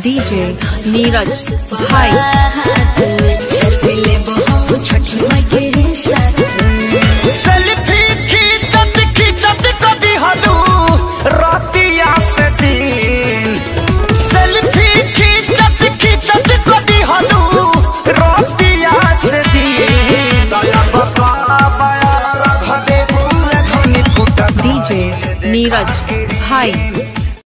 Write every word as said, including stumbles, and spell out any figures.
DJ Neeraj भाई selfie ले बहुत छठी माई के साथ सेल्फी खींचत खींचत कदी हलू रातिया से दिन सेल्फी खींचत खींचत कदी हलू रातिया से दिन दया बाबा बाया रख दे पूरे धनी फुटा डीजे नीरज भाई।